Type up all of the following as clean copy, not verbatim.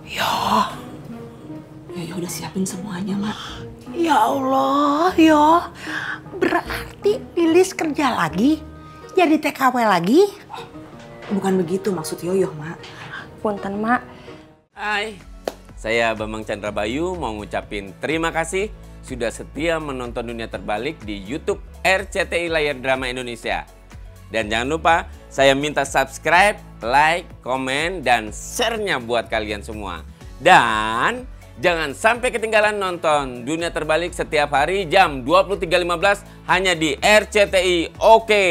Yoyo udah siapin semuanya, Mak. Ya Allah, Yo. Berarti Lilis kerja lagi? Jadi TKW lagi? Bukan begitu maksud Yoyo, Mak. Punten, Mak. Hai, saya Bambang Chandra Bayu mau ngucapin terima kasih sudah setia menonton Dunia Terbalik di YouTube RCTI Layar Drama Indonesia. Dan jangan lupa saya minta subscribe, like, komen, dan share-nya buat kalian semua. Dan jangan sampai ketinggalan nonton Dunia Terbalik setiap hari jam 23.15 hanya di RCTI. Oke.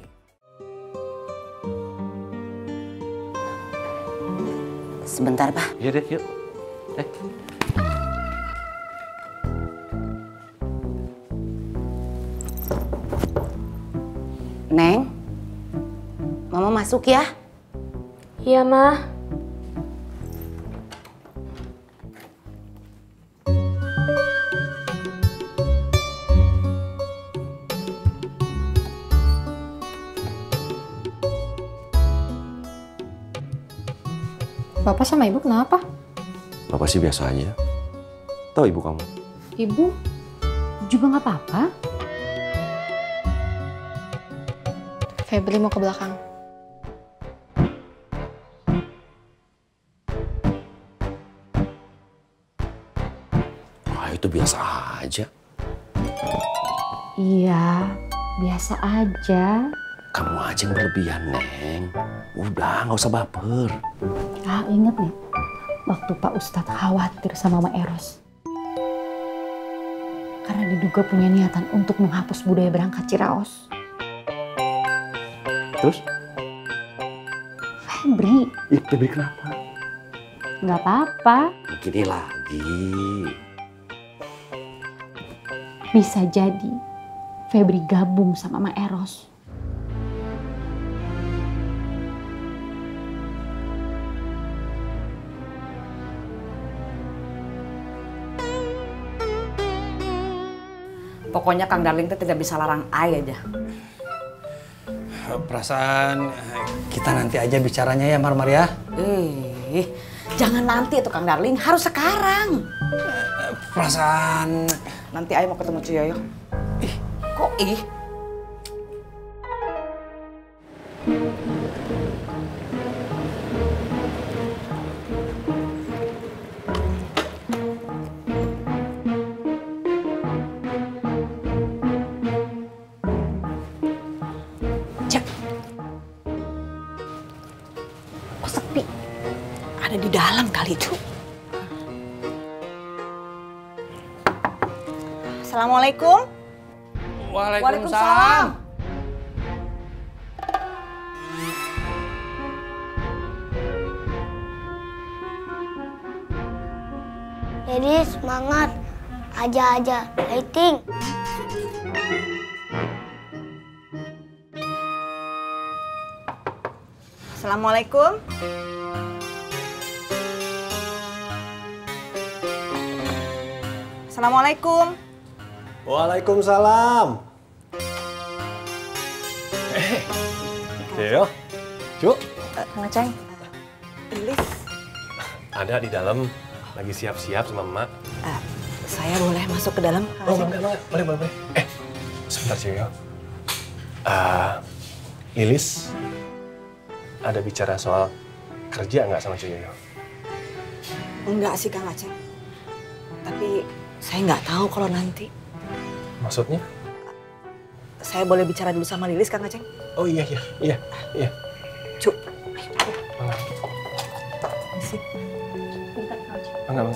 Sebentar, Pak. Iya deh, yuk. Neng, Mama masuk ya. Iya, Ma. Bapak sama Ibu kenapa? Bapak sih biasa aja. Tahu ibu kamu? Ibu juga nggak apa-apa. Febri mau ke belakang. Wah, itu biasa aja. Iya, biasa aja. Kamu aja yang berlebihan, Neng. Udah, nggak usah baper. Ah, inget nih, waktu Pak Ustadz khawatir sama Mama Eros. Karena diduga punya niatan untuk menghapus budaya berangkat Ciraos. Terus? Febri, Febri kenapa? nggak apa-apa. Begini lagi. Bisa jadi Febri gabung sama Mama Eros. Pokoknya Kang Darling itu tidak bisa larang Ai aja. Perasaan kita nanti aja bicaranya ya, Marmar ya. Jangan nanti itu Kang Darling, harus sekarang. Perasaan Nanti Ai mau ketemu Ciyoyo. Kok ih? Ada di dalam kali itu. Assalamualaikum. Waalaikumsalam. Jadi semangat, aja fighting. Assalamualaikum. Assalamualaikum. Waalaikumsalam. Yo, Cuk. Kang Aceng. Lilis. Ada di dalam, lagi siap-siap sama Emak. Saya boleh masuk ke dalam? Oh, boleh. Sebentar, Ciyo. Lilis, ada bicara soal kerja nggak sama Ciyo? Enggak sih Kang Aceng. Tapi saya nggak tahu kalau nanti. Maksudnya? Saya boleh bicara dulu sama Lilis, Kang Aceng? Oh iya. Cuk. Misi. Bentar, Kang Aceng. Enggak.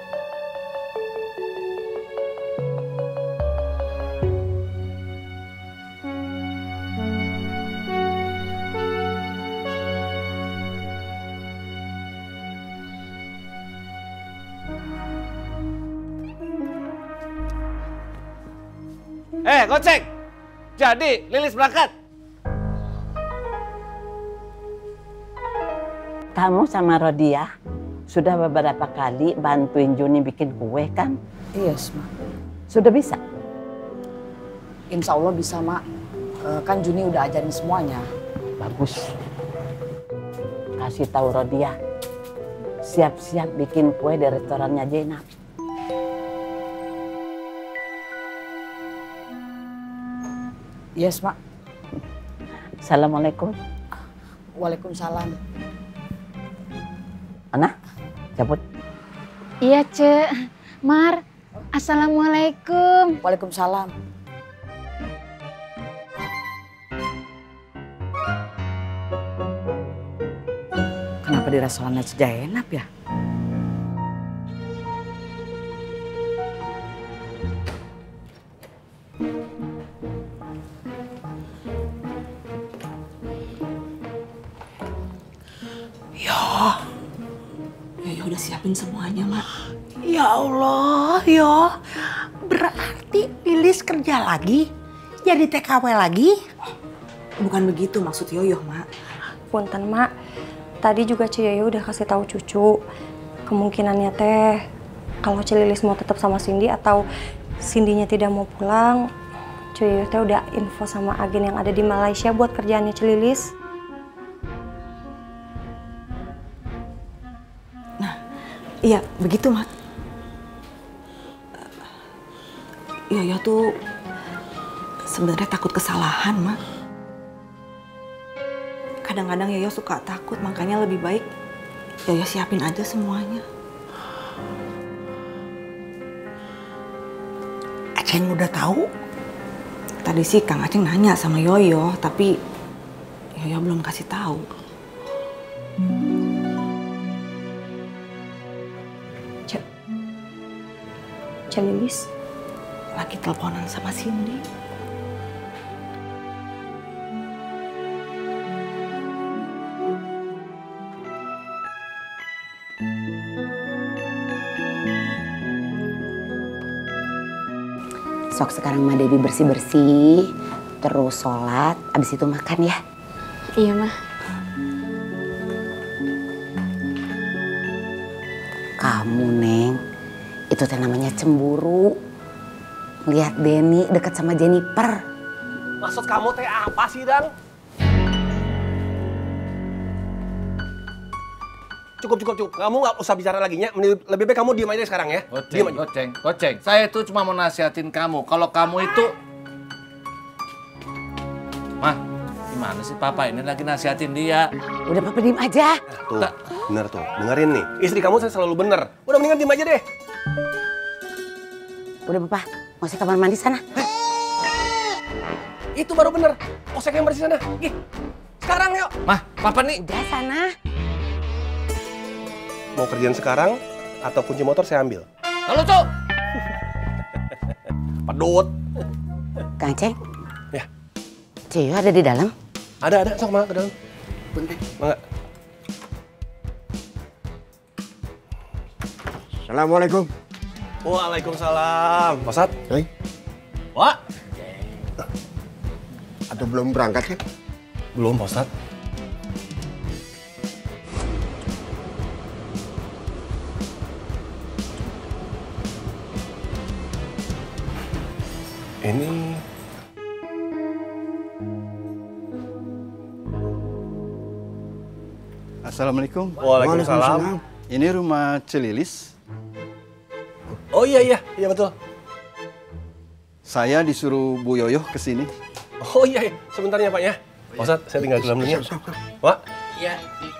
Gocek. Jadi Lilis berangkat. Kamu sama Rodia sudah beberapa kali bantuin Juni bikin kue kan? Iya, Ma. Sudah bisa? Insya Allah bisa, Mak. Kan Juni udah ajarin semuanya. Bagus. Kasih tahu Rodia. siap-siap bikin kue di restorannya Jenab. Yes, Mak. Assalamualaikum. Waalaikumsalam. Ana, cabut. Iya, Ce. Mar, assalamualaikum. Waalaikumsalam. Kenapa di restorannya Jenab ya? Yoyo udah siapin semuanya, Mak. Ya Allah, Yo. Berarti Lilis kerja lagi? Jadi TKW lagi? Bukan begitu maksud Yoyo, Mak. Punten, Mak. Tadi juga Ciyoyo udah kasih tahu cucu. Kemungkinannya teh, kalau Cililis mau tetap sama Cindy atau Cindy-nya tidak mau pulang, Ciyoyo teh udah info sama agen yang ada di Malaysia buat kerjaannya Cililis. Iya, begitu, Mak. Yoyo tuh sebenarnya takut kesalahan, Mak. Kadang-kadang Yoyo suka takut, makanya lebih baik Yoyo siapin aja semuanya. Aceng udah tahu? Tadi sih Kang Aceng nanya sama Yoyo, tapi Yoyo belum kasih tahu. Cililis lagi teleponan sama Cindy. Sok sekarang Mah Dewi bersih-bersih, terus sholat, abis itu makan ya. Iya, Mah. Kamu, Neng, itu teh namanya cemburu. Lihat Denny dekat sama Jennifer. Maksud kamu teh apa sih, Dang? Cukup. Kamu nggak usah bicara lagi, nya. Lebih baik kamu diem aja sekarang ya. Goceng. Saya itu cuma mau nasihatin kamu. Kalau kamu itu... Mah, gimana sih Papa ini lagi nasihatin dia? Udah Papa diem aja. Tuh, bener tuh. Dengerin nih. Istri kamu saya selalu bener. Udah mendingan diem aja deh. Udah Papa, mau saya kamar mandi sana. Itu baru bener. Osek yang bersih sana. Gih, sekarang yuk. Mah, Papa nih. Udah sana. Mau kerjaan sekarang atau kunci motor saya ambil? Kalau Cok. Pedut. Kang Ceng. Ya. Ciyo ada di dalam? Ada. Sok Mak ke dalam. Punten. Mangga. Assalamualaikum. Waalaikumsalam. Pak Ustadz. Hei. Wah. Atau belum berangkat ya? Belum, Pak Ustadz. Ini... Assalamualaikum. Waalaikumsalam. Ini rumah Cililis. Oh iya betul. Saya disuruh Bu Yoyo ke sini. Oh iya, sebentar ya Pak ya. Pak Ustadz, saya tinggal ke dalam dulu ya. Pak? Iya.